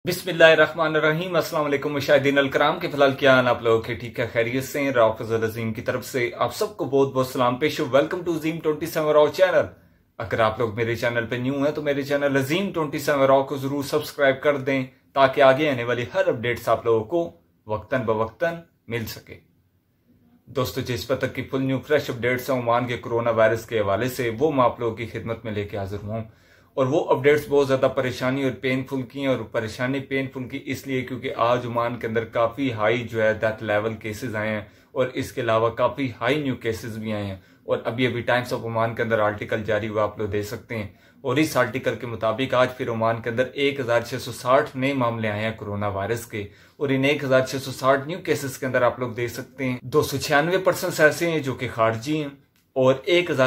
बिस्मिल्लाहिर्रहमानिर्रहीम। अस्सलाम वालेकुम मुशाहिदीन अलकराम के फिलहाल क्या हाल आप लोगों के? ठीक है, खैरियत से? राफिज़ुल अज़ीम की तरफ से आप सबको बहुत बहुत सलाम पेश। Welcome to Azeem 27 raw channel. अगर आप लोग मेरे चैनल पे न्यू हैं तो मेरे चैनल अज़ीम 27 रॉ को जरूर सब्सक्राइब कर दें ताकि आगे आने वाली हर अपडेट्स आप लोगों को वक्तन बवक्तन मिल सके। दोस्तों, जिस वक्त तक की फुल न्यू फ्रेश अपडेट्स हैं ओमान के कोरोना वायरस के हवाले से, वो मैं आप लोगों की खिदमत में लेके हाजिर हूँ। और वो अपडेट्स बहुत ज्यादा परेशानी और पेनफुल की हैं। और परेशानी पेनफुल की इसलिए क्योंकि आज ओमान के अंदर काफी हाई जो है डेथ लेवल केसेस आए हैं और इसके अलावा काफी हाई न्यू केसेस भी आए हैं। और अभी टाइम्स ऑफ ओमान के अंदर आर्टिकल जारी हुआ, आप लोग देख सकते हैं। और इस आर्टिकल के मुताबिक आज फिर ओमान के अंदर 1660 नए मामले आए हैं कोरोना वायरस के। और इन 1660 न्यू केसेस के अंदर आप लोग देख सकते हैं 296% ऐसे हैं जो कि खारजी हैं और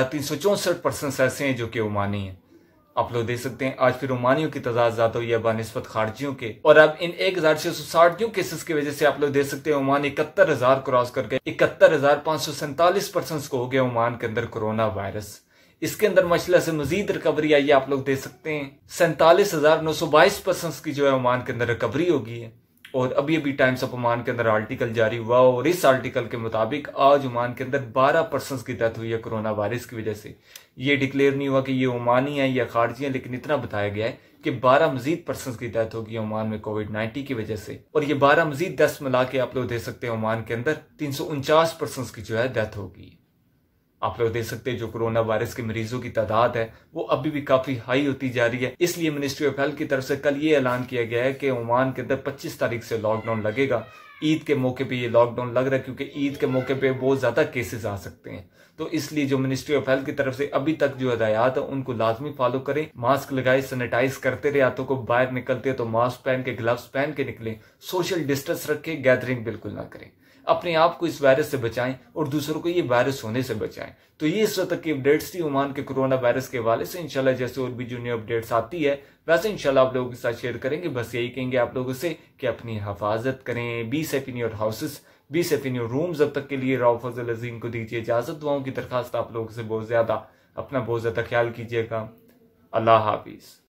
1364% ऐसे हैं जो कि ओमानी हैं। आप लोग देख सकते हैं आज फिर ओमानियों की तादाद ज्यादा हुई है बानिस्बत खारजियों के। और अब इन 1660 न्यू केसेस की वजह से आप लोग देख सकते हैं ओमान 71,000 क्रॉस करके 71,547 को हो गया ओमान के अंदर कोरोना वायरस। इसके अंदर मशला से मजीद रिकवरी आई है, आप लोग देख सकते हैं 47,922 की जो है ओमान के अंदर रिकवरी होगी है। और अभी टाइम्स ऑफ ओमान के अंदर आर्टिकल जारी हुआ और इस आर्टिकल के मुताबिक आज ओमान के अंदर 12% की डेथ हुई है कोरोना वायरस की वजह से। ये डिक्लेयर नहीं हुआ कि ये ओमानी है या खारजी है, लेकिन इतना बताया गया है कि 12 मजीद पर्सन की डेथ होगी ओमान में कोविड-19 की वजह से। और ये 12 मजीद डेथ्स मिला के आप लोग देख सकते हैं ओमान के अंदर 349% की जो है डेथ होगी। आप लोग देख सकते हैं जो कोरोना वायरस के मरीजों की तादाद है वो अभी भी काफी हाई होती जा रही है। इसलिए मिनिस्ट्री ऑफ हेल्थ की तरफ से कल ये ऐलान किया गया है कि ओमान के अंदर 25 तारीख से लॉकडाउन लगेगा। ईद के मौके पे ये लॉकडाउन लग रहा है क्योंकि ईद के मौके पे बहुत ज्यादा केसेस आ सकते हैं। तो इसलिए जो मिनिस्ट्री ऑफ हेल्थ की तरफ से अभी तक जो हदायत है उनको लाजमी फॉलो करें। मास्क लगाए, सैनिटाइज करते रहे, हाथों को बाहर निकलते तो मास्क पहन के, ग्लव्स पहन के निकलें, सोशल डिस्टेंस रखें, गैदरिंग बिल्कुल ना करें। अपने आप को इस वायरस से बचाएं और दूसरों को ये वायरस होने से बचाएं। तो ये इस वक्त की अपडेट्स थी ओमान के कोरोना वायरस के हवाले से। इंशाल्लाह जैसे और भी जो न्यू अपडेट्स आती है वैसे इंशाल्लाह आप लोगों के साथ शेयर करेंगे। बस यही कहेंगे आप लोगों से कि अपनी हिफाजत करें, be safe in your houses, be safe in your rooms. अब तक के लिए राफिज़ुल अज़ीम को दीजिए इजाजत। दुआओं की दरखास्त आप लोगों से बहुत ज्यादा, अपना बहुत ज्यादा ख्याल कीजिएगा। अल्लाह हाफिज।